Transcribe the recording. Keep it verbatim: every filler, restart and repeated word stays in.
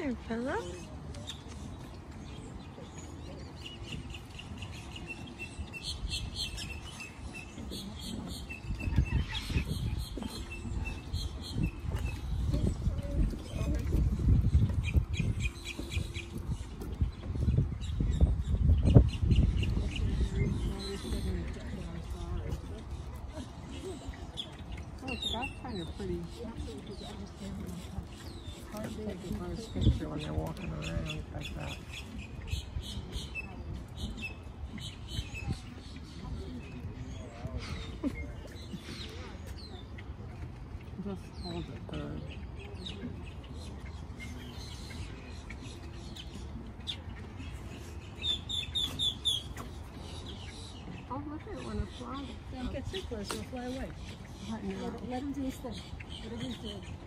there, Philip. That's kind of pretty. Hard to take a nice picture when they're walking around like that. Just hold it there. Oh, look at it when it flies. Don't get too close, it'll fly away. Right now. Let, let him do his thing. Whatever he's doing.